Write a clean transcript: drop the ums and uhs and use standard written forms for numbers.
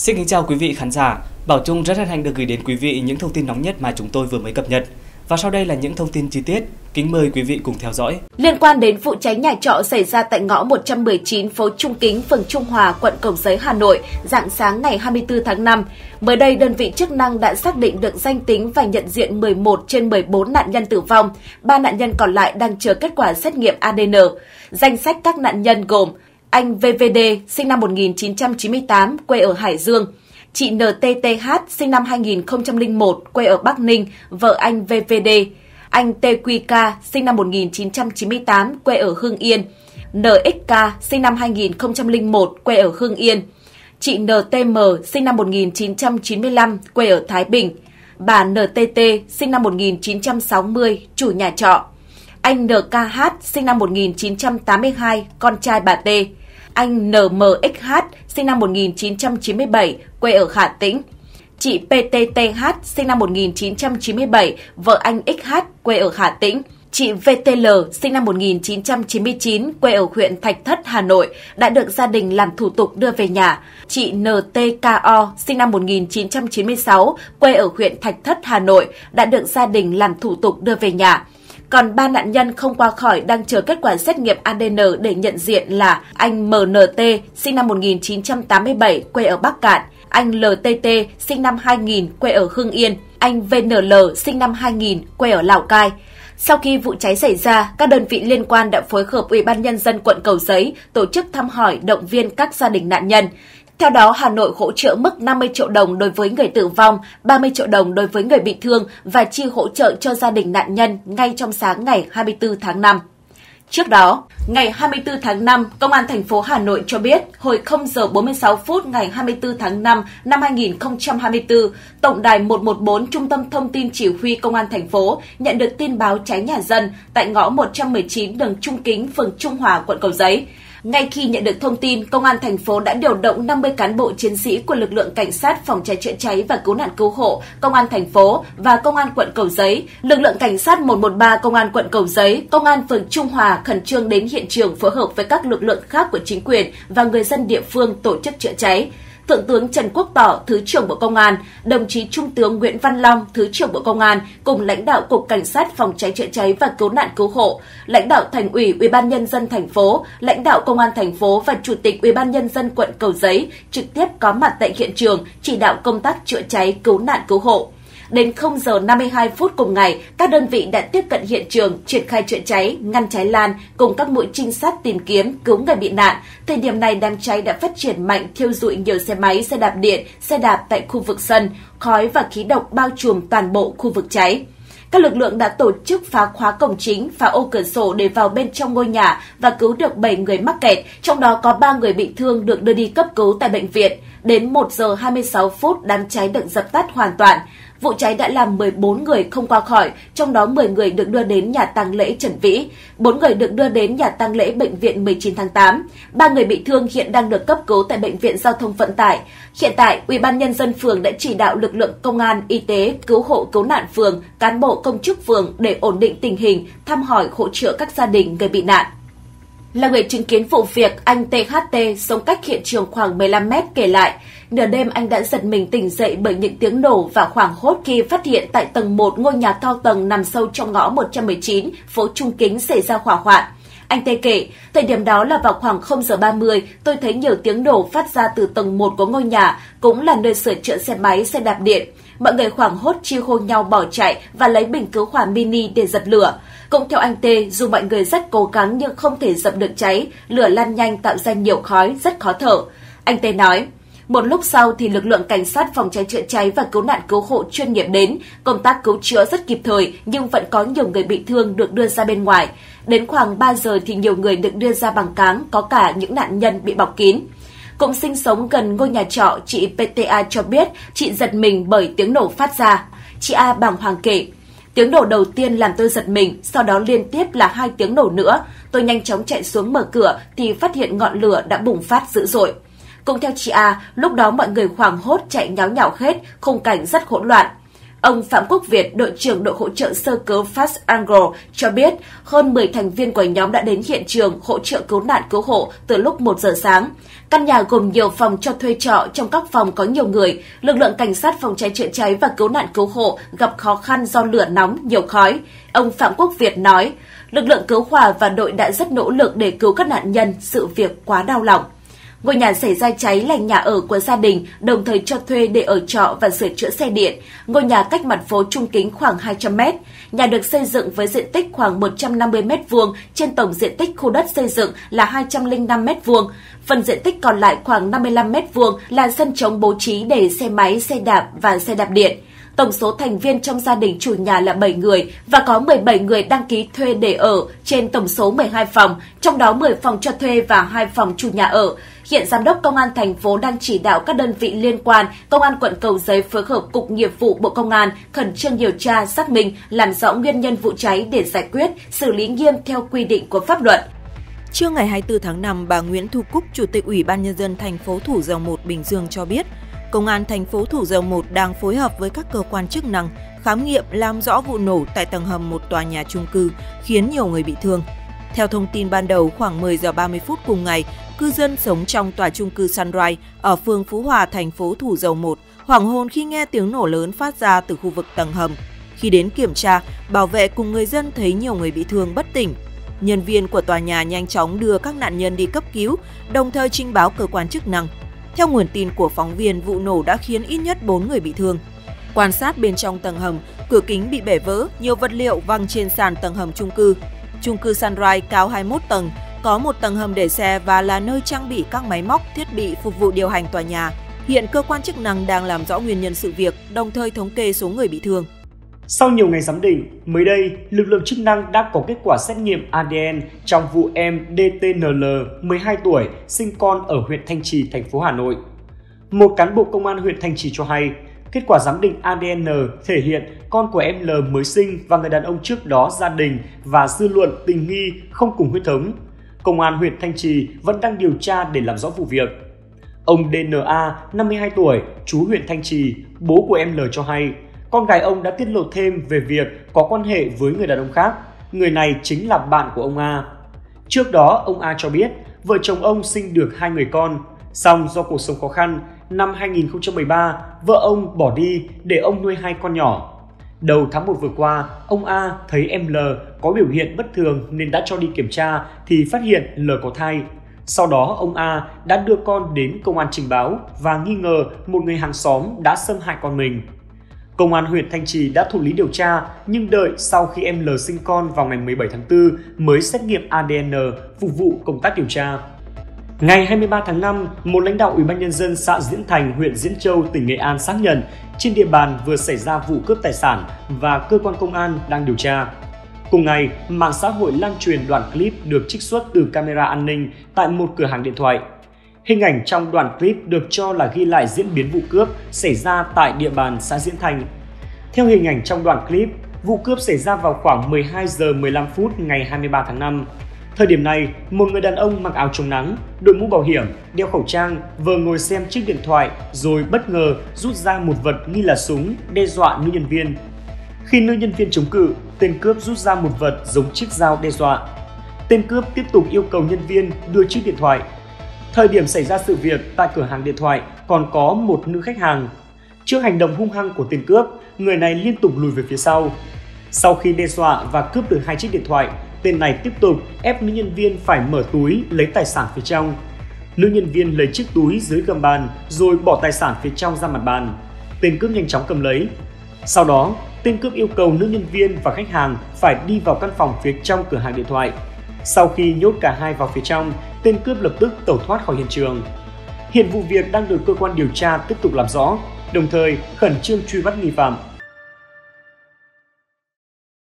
Xin kính chào quý vị khán giả. Bảo Trung rất hân hạnh được gửi đến quý vị những thông tin nóng nhất mà chúng tôi vừa mới cập nhật. Và sau đây là những thông tin chi tiết. Kính mời quý vị cùng theo dõi. Liên quan đến vụ cháy nhà trọ xảy ra tại ngõ 119 phố Trung Kính, phường Trung Hòa, quận Cầu Giấy, Hà Nội, rạng sáng ngày 24 tháng 5. Mới đây, đơn vị chức năng đã xác định được danh tính và nhận diện 11 trên 14 nạn nhân tử vong. 3 nạn nhân còn lại đang chờ kết quả xét nghiệm ADN. Danh sách các nạn nhân gồm anh VVD, sinh năm 1998, quê ở Hải Dương; chị NTTH, sinh năm 2001, quê ở Bắc Ninh, vợ anh VVD; anh TQK, sinh năm 1998, quê ở Hưng Yên; NXK, sinh năm 2001, quê ở Hưng Yên; chị NTM, sinh năm 1995, quê ở Thái Bình; bà NTT, sinh năm 1960, chủ nhà trọ; anh NKH, sinh năm 1982, con trai bà T; anh NMXH, sinh năm 1997, quê ở Hà Tĩnh; chị PTTH, sinh năm 1997, vợ anh XH, quê ở Hà Tĩnh; chị VTL, sinh năm 1999, quê ở huyện Thạch Thất, Hà Nội, đã được gia đình làm thủ tục đưa về nhà; chị NTKO, sinh năm 1996, quê ở huyện Thạch Thất, Hà Nội, đã được gia đình làm thủ tục đưa về nhà. Còn 3 nạn nhân không qua khỏi đang chờ kết quả xét nghiệm ADN để nhận diện là anh MNT, sinh năm 1987, quê ở Bắc Cạn; anh LTT, sinh năm 2000, quê ở Hưng Yên; anh VNL, sinh năm 2000, quê ở Lào Cai. Sau khi vụ cháy xảy ra, các đơn vị liên quan đã phối hợp Ủy ban Nhân dân quận Cầu Giấy tổ chức thăm hỏi, động viên các gia đình nạn nhân. Theo đó, Hà Nội hỗ trợ mức 50 triệu đồng đối với người tử vong, 30 triệu đồng đối với người bị thương và chi hỗ trợ cho gia đình nạn nhân ngay trong sáng ngày 24 tháng 5. Trước đó, ngày 24 tháng 5, Công an thành phố Hà Nội cho biết, hồi 0 giờ 46 phút ngày 24 tháng 5 năm 2024, Tổng đài 114 Trung tâm Thông tin Chỉ huy Công an thành phố nhận được tin báo cháy nhà dân tại ngõ 119 đường Trung Kính, phường Trung Hòa, quận Cầu Giấy. Ngay khi nhận được thông tin, Công an thành phố đã điều động 50 cán bộ chiến sĩ của lực lượng cảnh sát phòng cháy chữa cháy và cứu nạn cứu hộ, Công an thành phố và Công an quận Cầu Giấy, lực lượng cảnh sát 113 Công an quận Cầu Giấy, Công an phường Trung Hòa khẩn trương đến hiện trường phối hợp với các lực lượng khác của chính quyền và người dân địa phương tổ chức chữa cháy. Thượng tướng Trần Quốc Tỏ, Thứ trưởng Bộ Công an, đồng chí Trung tướng Nguyễn Văn Long, Thứ trưởng Bộ Công an cùng lãnh đạo Cục Cảnh sát phòng cháy chữa cháy và cứu nạn cứu hộ, lãnh đạo Thành ủy, Ủy ban Nhân dân thành phố, lãnh đạo Công an thành phố và Chủ tịch Ủy ban Nhân dân quận Cầu Giấy trực tiếp có mặt tại hiện trường chỉ đạo công tác chữa cháy, cứu nạn cứu hộ. Đến 0 giờ 52 phút cùng ngày, các đơn vị đã tiếp cận hiện trường, triển khai chữa cháy, ngăn cháy lan cùng các mũi trinh sát tìm kiếm, cứu người bị nạn. Thời điểm này, đám cháy đã phát triển mạnh, thiêu rụi nhiều xe máy, xe đạp điện, xe đạp tại khu vực sân, khói và khí độc bao trùm toàn bộ khu vực cháy. Các lực lượng đã tổ chức phá khóa cổng chính, phá ô cửa sổ để vào bên trong ngôi nhà và cứu được 7 người mắc kẹt, trong đó có 3 người bị thương được đưa đi cấp cứu tại bệnh viện. Đến 1 giờ 26 phút, đám cháy được dập tắt hoàn toàn. Vụ cháy đã làm 14 người không qua khỏi, trong đó 10 người được đưa đến nhà tang lễ Trần Vĩ, 4 người được đưa đến nhà tang lễ Bệnh viện 19 tháng 8. 3 người bị thương hiện đang được cấp cứu tại Bệnh viện Giao thông Vận tải. Hiện tại, Ủy ban Nhân dân phường đã chỉ đạo lực lượng công an, y tế, cứu hộ cứu nạn phường, cán bộ công chức phường để ổn định tình hình, thăm hỏi hỗ trợ các gia đình người bị nạn. Là người chứng kiến vụ việc, anh THT sống cách hiện trường khoảng 15 mét kể lại, nửa đêm anh đã giật mình tỉnh dậy bởi những tiếng nổ và hoảng hốt khi phát hiện tại tầng 1 ngôi nhà cao tầng nằm sâu trong ngõ 119, phố Trung Kính xảy ra hỏa hoạn. Anh T kể, thời điểm đó là vào khoảng 0 giờ 30, tôi thấy nhiều tiếng nổ phát ra từ tầng 1 của ngôi nhà, cũng là nơi sửa chữa xe máy, xe đạp điện. Mọi người hoảng hốt chia hô nhau bỏ chạy và lấy bình cứu hỏa mini để dập lửa. Cũng theo anh T, dù mọi người rất cố gắng nhưng không thể dập được cháy, lửa lan nhanh tạo ra nhiều khói, rất khó thở. Anh T nói, một lúc sau thì lực lượng cảnh sát phòng cháy chữa cháy và cứu nạn cứu hộ chuyên nghiệp đến, công tác cứu chữa rất kịp thời nhưng vẫn có nhiều người bị thương được đưa ra bên ngoài. Đến khoảng 3 giờ thì nhiều người được đưa ra bằng cáng, có cả những nạn nhân bị bọc kín. Cũng sinh sống gần ngôi nhà trọ, chị PTA cho biết chị giật mình bởi tiếng nổ phát ra. Chị A bàng hoàng kể, tiếng nổ đầu tiên làm tôi giật mình, sau đó liên tiếp là 2 tiếng nổ nữa. Tôi nhanh chóng chạy xuống mở cửa thì phát hiện ngọn lửa đã bùng phát dữ dội. Cũng theo chị A, lúc đó mọi người hoảng hốt chạy nháo nhào hết, khung cảnh rất hỗn loạn. Ông Phạm Quốc Việt, đội trưởng đội hỗ trợ sơ cứu Fast Angle cho biết hơn 10 thành viên của nhóm đã đến hiện trường hỗ trợ cứu nạn cứu hộ từ lúc 1 giờ sáng. Căn nhà gồm nhiều phòng cho thuê trọ, trong các phòng có nhiều người. Lực lượng cảnh sát phòng cháy chữa cháy và cứu nạn cứu hộ gặp khó khăn do lửa nóng, nhiều khói. Ông Phạm Quốc Việt nói, lực lượng cứu hỏa và đội đã rất nỗ lực để cứu các nạn nhân, sự việc quá đau lòng. Ngôi nhà xảy ra cháy là nhà ở của gia đình, đồng thời cho thuê để ở trọ và sửa chữa xe điện. Ngôi nhà cách mặt phố trung kính khoảng 200 m. Nhà được xây dựng với diện tích khoảng 150 m2 trên tổng diện tích khu đất xây dựng là 205 m2. Phần diện tích còn lại khoảng 55 m2 là sân trống bố trí để xe máy, xe đạp và xe đạp điện. Tổng số thành viên trong gia đình chủ nhà là 7 người và có 17 người đăng ký thuê để ở trên tổng số 12 phòng, trong đó 10 phòng cho thuê và 2 phòng chủ nhà ở. Hiện Giám đốc Công an thành phố đang chỉ đạo các đơn vị liên quan, Công an quận Cầu Giấy phối hợp Cục Nghiệp vụ Bộ Công an khẩn trương điều tra, xác minh, làm rõ nguyên nhân vụ cháy để giải quyết, xử lý nghiêm theo quy định của pháp luật. Trưa ngày 24 tháng 5, bà Nguyễn Thu Cúc, Chủ tịch Ủy ban Nhân dân thành phố Thủ Dầu Một, Bình Dương cho biết, Công an thành phố Thủ Dầu Một đang phối hợp với các cơ quan chức năng khám nghiệm làm rõ vụ nổ tại tầng hầm một tòa nhà chung cư khiến nhiều người bị thương. Theo thông tin ban đầu, khoảng 10 giờ 30 phút cùng ngày, cư dân sống trong tòa chung cư Sunrise ở phường Phú Hòa, thành phố Thủ Dầu Một hoảng hồn khi nghe tiếng nổ lớn phát ra từ khu vực tầng hầm. Khi đến kiểm tra, bảo vệ cùng người dân thấy nhiều người bị thương bất tỉnh. Nhân viên của tòa nhà nhanh chóng đưa các nạn nhân đi cấp cứu, đồng thời trình báo cơ quan chức năng. Theo nguồn tin của phóng viên, vụ nổ đã khiến ít nhất 4 người bị thương. Quan sát bên trong tầng hầm, cửa kính bị bể vỡ, nhiều vật liệu văng trên sàn tầng hầm chung cư. Chung cư Sunrise cao 21 tầng, có một tầng hầm để xe và là nơi trang bị các máy móc, thiết bị phục vụ điều hành tòa nhà. Hiện cơ quan chức năng đang làm rõ nguyên nhân sự việc, đồng thời thống kê số người bị thương. Sau nhiều ngày giám định, mới đây, lực lượng chức năng đã có kết quả xét nghiệm ADN trong vụ em DTNL, 12 tuổi, sinh con ở huyện Thanh Trì, thành phố Hà Nội. Một cán bộ công an huyện Thanh Trì cho hay, kết quả giám định ADN thể hiện con của em L mới sinh và người đàn ông trước đó gia đình và dư luận tình nghi không cùng huyết thống. Công an huyện Thanh Trì vẫn đang điều tra để làm rõ vụ việc. Ông DNA, 52 tuổi, trú huyện Thanh Trì, bố của em L cho hay, con gái ông đã tiết lộ thêm về việc có quan hệ với người đàn ông khác. Người này chính là bạn của ông A. Trước đó, ông A cho biết vợ chồng ông sinh được 2 người con. Song do cuộc sống khó khăn, năm 2013, vợ ông bỏ đi để ông nuôi 2 con nhỏ. Đầu tháng 1 vừa qua, ông A thấy em L có biểu hiện bất thường nên đã cho đi kiểm tra thì phát hiện L có thai. Sau đó, ông A đã đưa con đến công an trình báo và nghi ngờ một người hàng xóm đã xâm hại con mình. Công an huyện Thanh Trì đã thụ lý điều tra, nhưng đợi sau khi em L sinh con vào ngày 17 tháng 4 mới xét nghiệm ADN phục vụ công tác điều tra. Ngày 23 tháng 5, một lãnh đạo Ủy ban Nhân dân xã Diễn Thành, huyện Diễn Châu, tỉnh Nghệ An xác nhận trên địa bàn vừa xảy ra vụ cướp tài sản và cơ quan công an đang điều tra. Cùng ngày, mạng xã hội lan truyền đoạn clip được trích xuất từ camera an ninh tại một cửa hàng điện thoại. Hình ảnh trong đoạn clip được cho là ghi lại diễn biến vụ cướp xảy ra tại địa bàn xã Diễn Thành. Theo hình ảnh trong đoạn clip, vụ cướp xảy ra vào khoảng 12 giờ 15 phút ngày 23 tháng 5. Thời điểm này, một người đàn ông mặc áo chống nắng, đội mũ bảo hiểm, đeo khẩu trang, vừa ngồi xem chiếc điện thoại rồi bất ngờ rút ra một vật nghi là súng đe dọa nữ nhân viên. Khi nữ nhân viên chống cự, tên cướp rút ra một vật giống chiếc dao đe dọa. Tên cướp tiếp tục yêu cầu nhân viên đưa chiếc điện thoại. Thời điểm xảy ra sự việc, tại cửa hàng điện thoại còn có một nữ khách hàng. Trước hành động hung hăng của tên cướp, người này liên tục lùi về phía sau. Sau khi đe dọa và cướp được 2 chiếc điện thoại, tên này tiếp tục ép nữ nhân viên phải mở túi lấy tài sản phía trong. Nữ nhân viên lấy chiếc túi dưới gầm bàn rồi bỏ tài sản phía trong ra mặt bàn. Tên cướp nhanh chóng cầm lấy. Sau đó, tên cướp yêu cầu nữ nhân viên và khách hàng phải đi vào căn phòng phía trong cửa hàng điện thoại. Sau khi nhốt cả hai vào phía trong, tên cướp lập tức tẩu thoát khỏi hiện trường. Hiện vụ việc đang được cơ quan điều tra tiếp tục làm rõ, đồng thời khẩn trương truy bắt nghi phạm.